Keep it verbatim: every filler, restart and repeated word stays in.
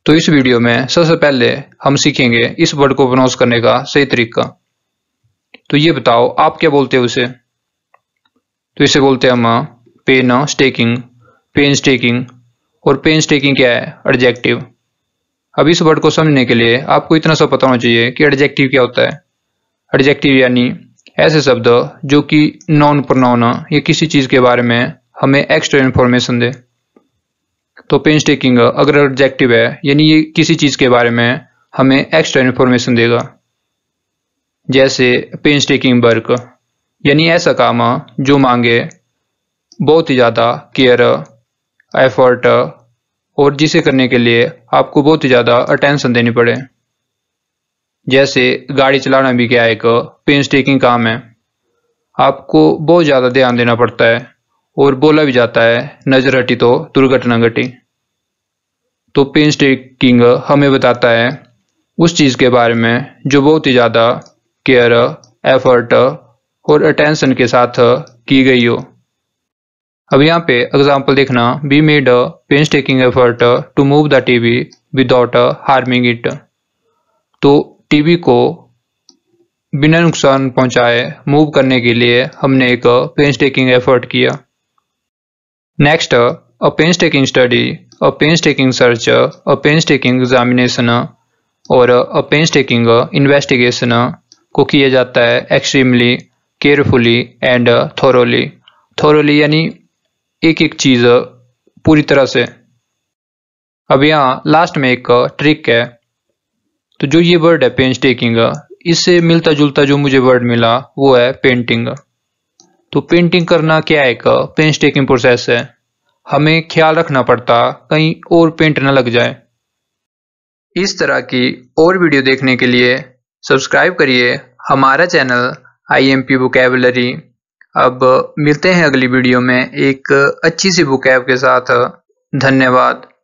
तो इस वीडियो में सबसे पहले हम सीखेंगे इस वर्ड को प्रोनाउंस करने का सही तरीका। तो ये बताओ आप क्या बोलते हो उसे? तो इसे बोलते हैं हम पेन स्टेकिंग, पेन स्टेकिंग। और पेन स्टेकिंग क्या है? एडजेक्टिव। अब इस वर्ड को समझने के लिए आपको इतना सा पता होना चाहिए कि एडजेक्टिव क्या होता है। एडजेक्टिव यानी ऐसे शब्द जो कि नॉन प्रोनाउन या किसी चीज के बारे में हमें एक्स्ट्रा इन्फॉर्मेशन दे। तो पेन स्टेकिंग अगर एडजेक्टिव है यानी ये किसी चीज के बारे में हमें एक्स्ट्रा इन्फॉर्मेशन देगा। जैसे पेन स्टेकिंग वर्क यानी ऐसा काम जो मांगे बहुत ही ज्यादा केयर, एफर्ट और जिसे करने के लिए आपको बहुत ही ज्यादा अटेंशन देनी पड़े। जैसे गाड़ी चलाना भी क्या एक पेन स्टेकिंग काम है, आपको बहुत ज्यादा ध्यान देना पड़ता है और बोला भी जाता है नजर हटी तो दुर्घटना घटी। तो पेन स्टेकिंग हमें बताता है उस चीज के बारे में जो बहुत ही ज्यादा केयर, एफर्ट और अटेंशन के साथ की गई हो। अब यहाँ पे एग्जांपल देखना, we made a painstaking effort to move the TV without harming it. तो टीवी को बिना नुकसान पहुंचाए मूव करने के लिए हमने एक पेन स्टेकिंग एफर्ट किया। Next, a painstaking study, a painstaking search, a painstaking examination और अ पेन स्टेकिंग इन्वेस्टिगेशन को किया जाता है extremely, carefully and thoroughly. Thoroughly यानी एक एक चीज पूरी तरह से। अब यहाँ लास्ट में एक ट्रिक है। तो जो ये वर्ड है पेन स्टेकिंग, इससे मिलता जुलता जो मुझे वर्ड मिला वो है पेंटिंग। तो पेंटिंग करना क्या है? एक पेन स्टेकिंग प्रोसेस है। हमें ख्याल रखना पड़ता कहीं और पेंट न लग जाए। इस तरह की और वीडियो देखने के लिए सब्सक्राइब करिए हमारा channel I M P vocabulary. अब मिलते हैं अगली वीडियो में एक अच्छी सी वोकैब के साथ। धन्यवाद।